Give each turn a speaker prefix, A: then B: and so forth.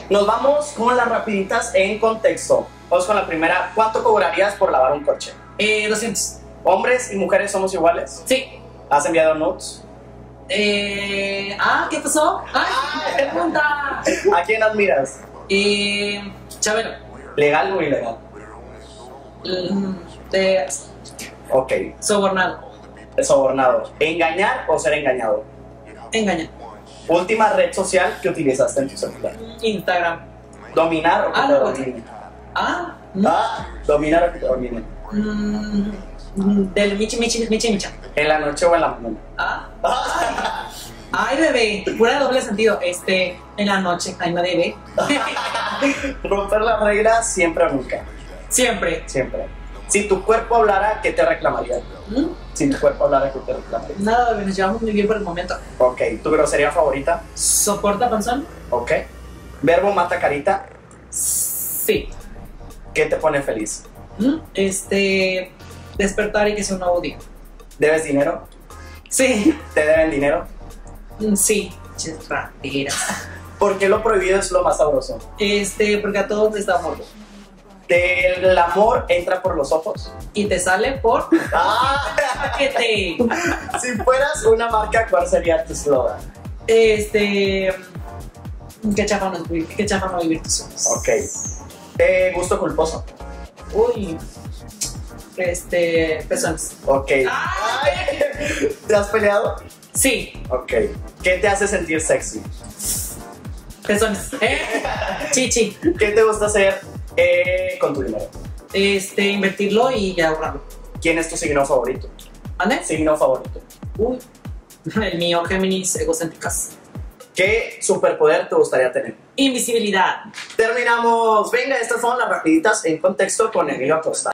A: Nos vamos con las rapiditas en contexto. Vamos con la primera. ¿Cuánto cobrarías por lavar un coche?
B: 200.
A: ¿Hombres y mujeres somos iguales?
B: Sí.
A: ¿Has enviado nudes?
B: ¿Qué pasó? ¡Ay, pregunta!
A: ¿A quién admiras?
B: Chabelo.
A: ¿Legal o ilegal? Ok.
B: Sobornado.
A: Sobornado. ¿Engañar o ser engañado?
B: Engañar.
A: Última red social que utilizaste en tu celular.
B: Instagram.
A: ¿Dominar o que te
B: no.
A: dominen?
B: No.
A: ¿Dominar o que te dominen?
B: Del micha.
A: ¿En la noche o en la mañana?
B: Ay, bebé. Pura doble sentido. En la noche. Ay, no, bebé.
A: ¿Romper la regla siempre o nunca?
B: Siempre.
A: Siempre. Si tu cuerpo hablara, ¿qué te reclamaría? Si tu cuerpo hablara, ¿qué te reclamaría?
B: Nada, bebé. Nos llevamos muy bien por el momento.
A: Ok. ¿Tu grosería favorita?
B: ¿Soporta panzón?
A: Ok. ¿Verbo mata carita?
B: Sí.
A: ¿Qué te pone feliz?
B: Despertar y que sea un nuevo día.
A: ¿Debes dinero?
B: Sí.
A: ¿Te deben dinero?
B: Sí. Rateras.
A: ¿Por qué lo prohibido es lo más sabroso?
B: Porque a todos les da morbo.
A: ¿El amor entra por los ojos?
B: Y te sale por paquete.
A: Si fueras una marca, ¿cuál sería tu eslogan?
B: Qué chafa no vivir tus sueños.
A: Ok. ¿Gusto culposo?
B: Uy. Personas.
A: Ok.
B: Ay.
A: ¿Te has peleado?
B: Sí.
A: Ok. ¿Qué te hace sentir sexy?
B: Personas. Chichi.
A: ¿Qué te gusta hacer con tu dinero?
B: Invertirlo y ya ahorrarlo.
A: ¿Quién es tu signo favorito?
B: ¿Ande?
A: Signo favorito.
B: Uy. El mío, Géminis, egocéntricas.
A: ¿Qué superpoder te gustaría tener?
B: Invisibilidad.
A: Terminamos. Venga, estas son las rapiditas en contexto con Emilio Acosta.